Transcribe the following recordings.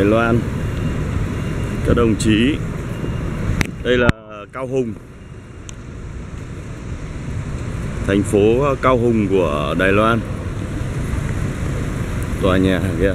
Đài Loan. Các đồng chí, đây là Cao Hùng, thành phố Cao Hùng của Đài Loan. Tòa nhà kìa.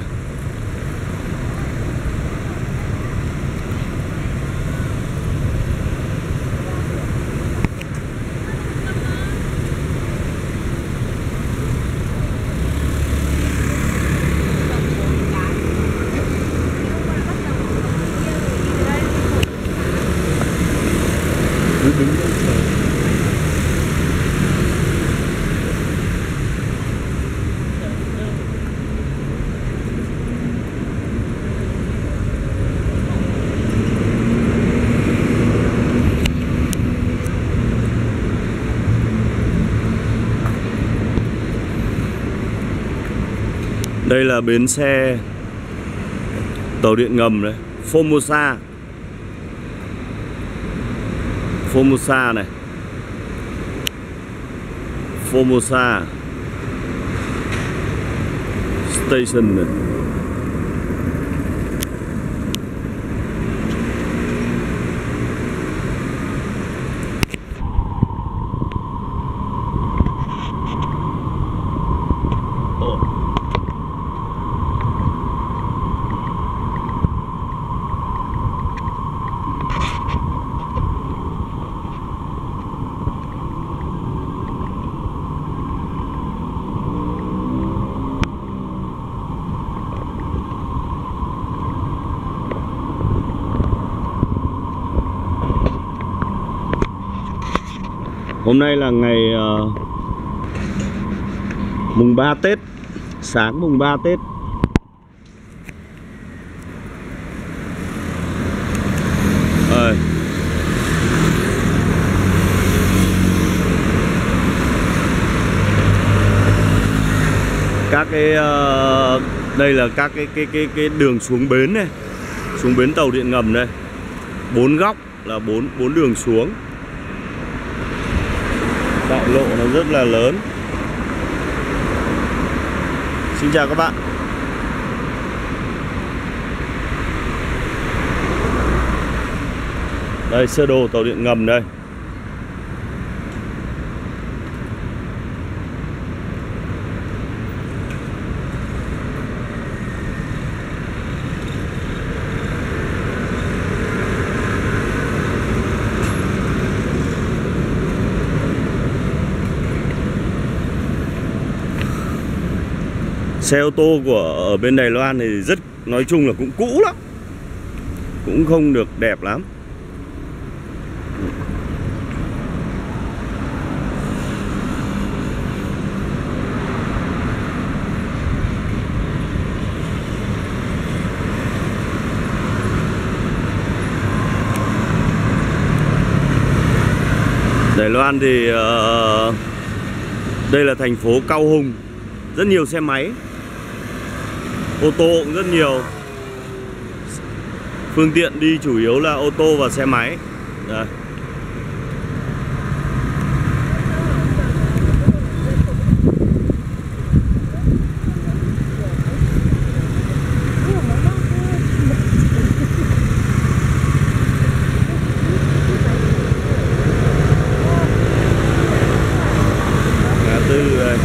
Đây là bến xe tàu điện ngầm đấy, Formosa. Formosa này, Formosa Station này. Hôm nay là ngày mùng 3 Tết, sáng mùng 3 Tết. Các cái đây là các cái đường xuống bến này, xuống bến tàu điện ngầm đây. 4 góc là bốn đường xuống. Đại lộ nó rất là lớn. Xin chào các bạn. Đây, sơ đồ tàu điện ngầm đây. Xe ô tô ở bên Đài Loan thì nói chung là cũng cũ lắm, cũng không được đẹp lắm. Đài Loan thì đây là thành phố Cao Hùng, rất nhiều xe máy, ô tô cũng rất nhiều. Phương tiện đi chủ yếu là ô tô và xe máy. Đây. Ngã tư đây.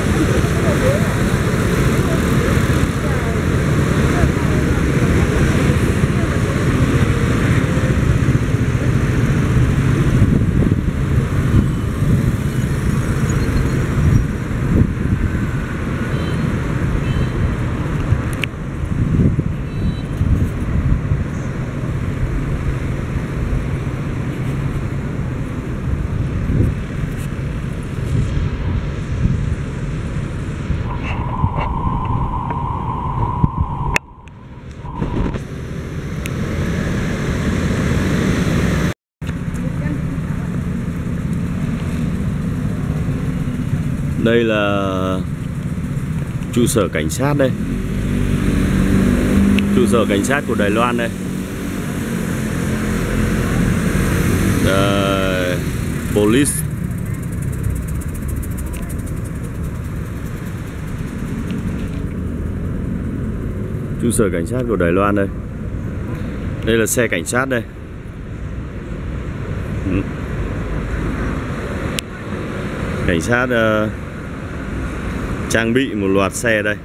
Đây là trụ sở cảnh sát đây. Trụ sở cảnh sát của Đài Loan đây. Police. Trụ sở cảnh sát của Đài Loan đây. Đây là xe cảnh sát đây. Cảnh sát trang bị một loạt xe đây.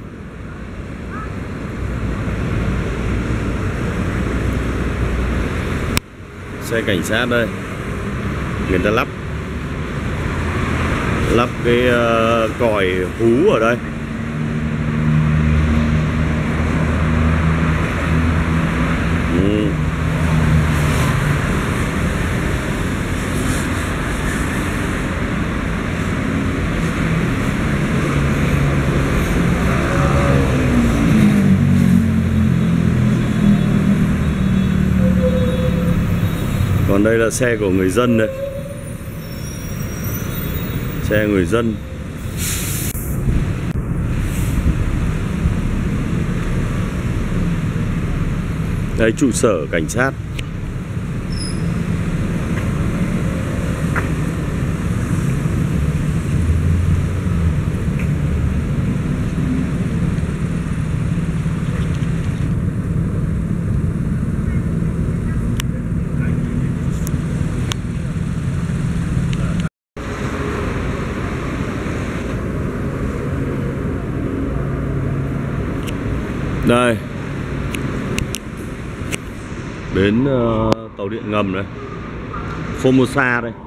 Xe cảnh sát đây. Người ta lắp cái còi hú ở đây. Còn đây là xe của người dân đây. Xe người dân. Đây trụ sở cảnh sát. Đây, bến tàu điện ngầm đây, Formosa đây.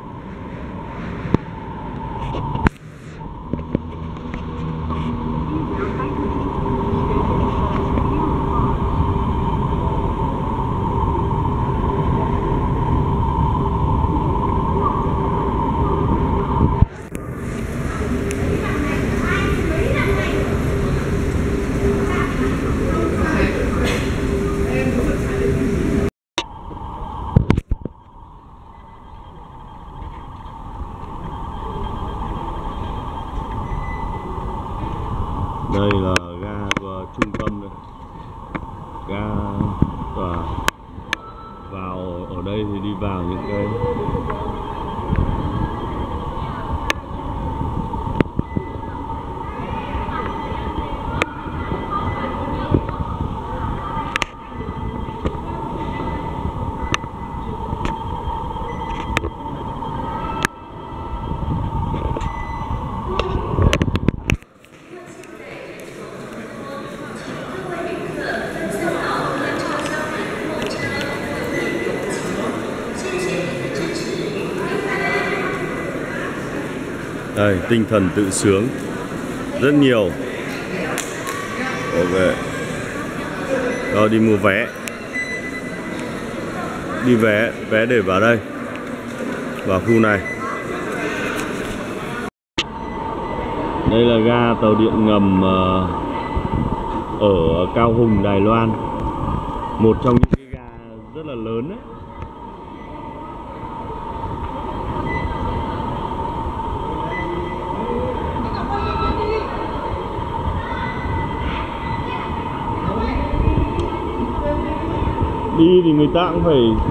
Đây là ga trung tâm đây. Ga và vào ở đây thì đi vào những cái đây, tinh thần tự sướng rất nhiều. Ok, rồi đi mua vé, đi vé để vào đây, vào khu này. Đây là ga tàu điện ngầm ở Cao Hùng, Đài Loan, một trong những cái ga rất là lớn đấy. Đi thì người ta cũng phải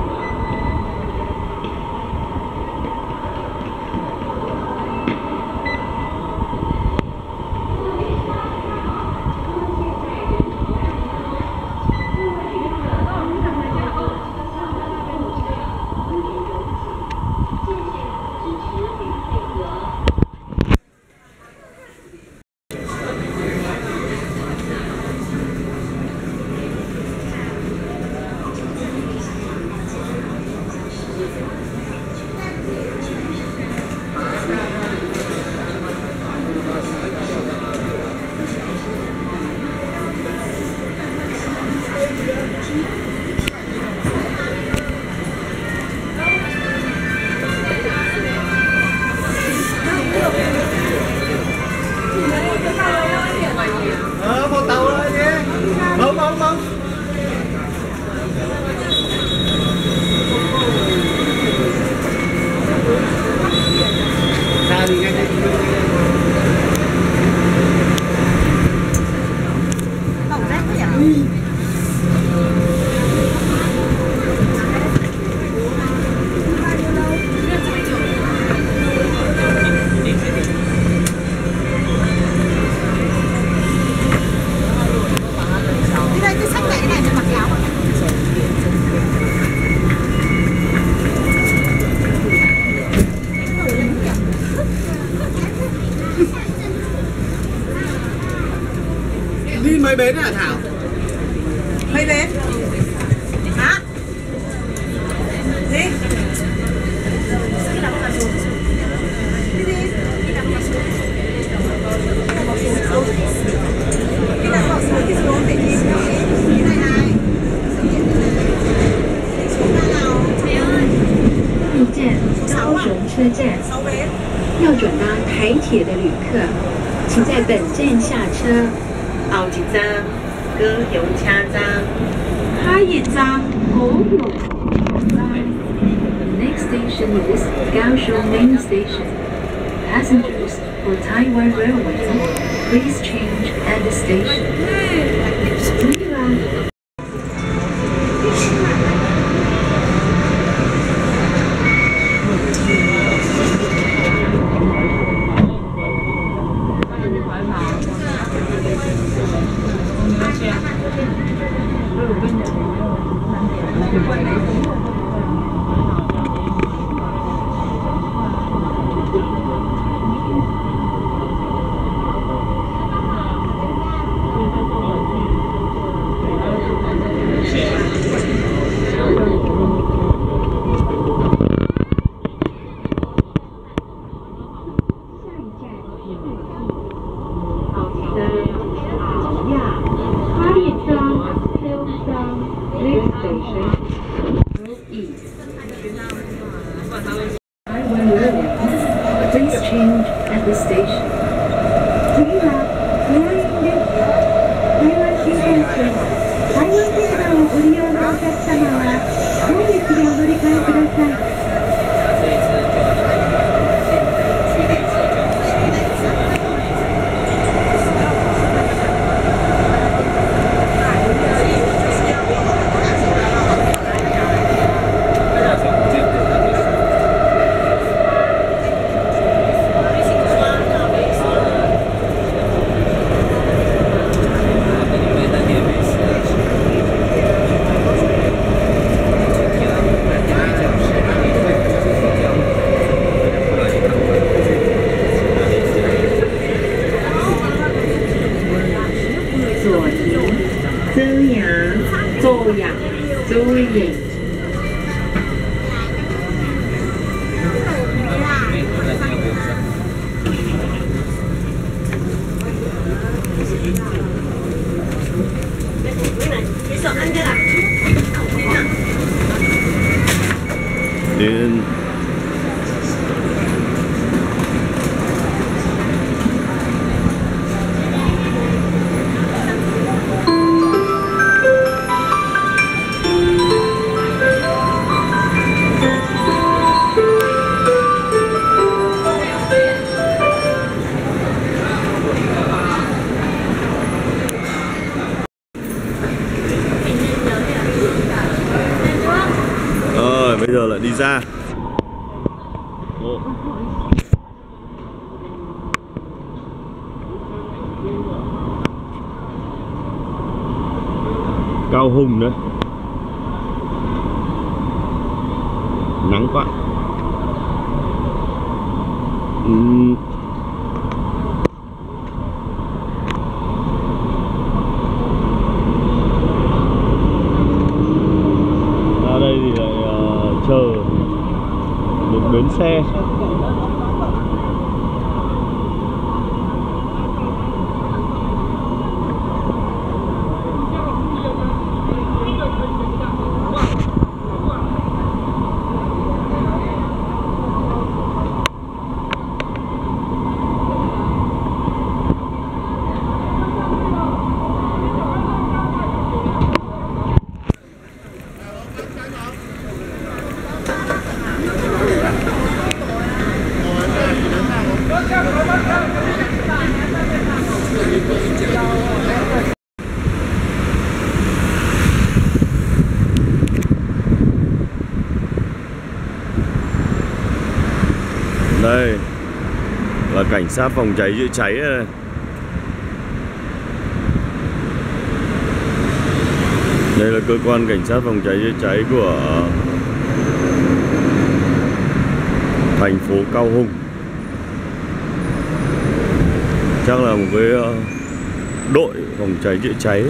mấy bến hả Thảo? Mấy bến? Hả? Gì? Khi nào bỏ xuống thì xuống để nhìn cái này. Xuống ra nào? 入站高雄车站， 6 bến. 要转搭台铁的旅客，请在本站下车。 后一站高雄车站， 下一站高雄。 The next station is Kaohsiung Main Station. Passengers for Taiwan Railways, please change at the station. đến rồi bây giờ lại đi ra. Cao Hùng đấy, nắng quá. Ra đây thì lại chờ một bến xe. Đây là cảnh sát phòng cháy chữa cháy đây. Đây là cơ quan cảnh sát phòng cháy chữa cháy của thành phố Cao Hùng. Chắc là một cái đội phòng cháy chữa cháy.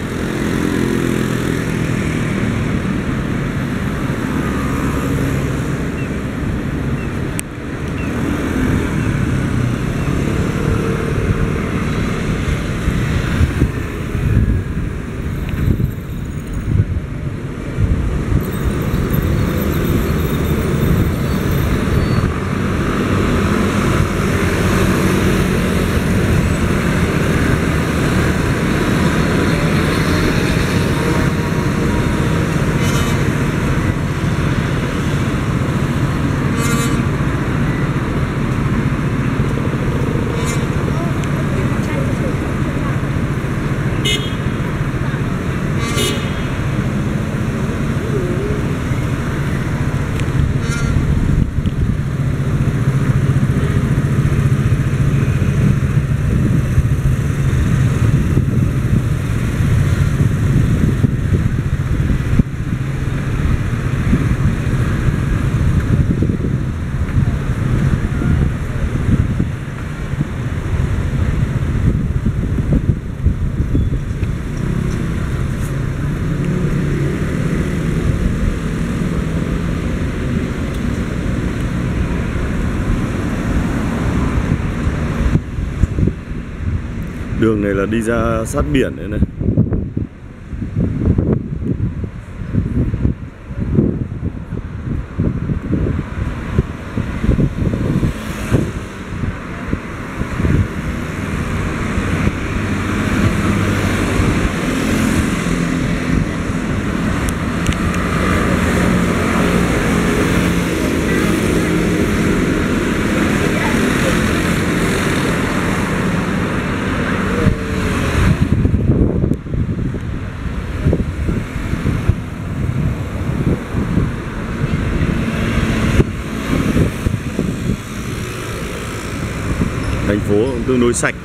Đường này là đi ra sát biển đấy này. Thành phố tương đối sạch.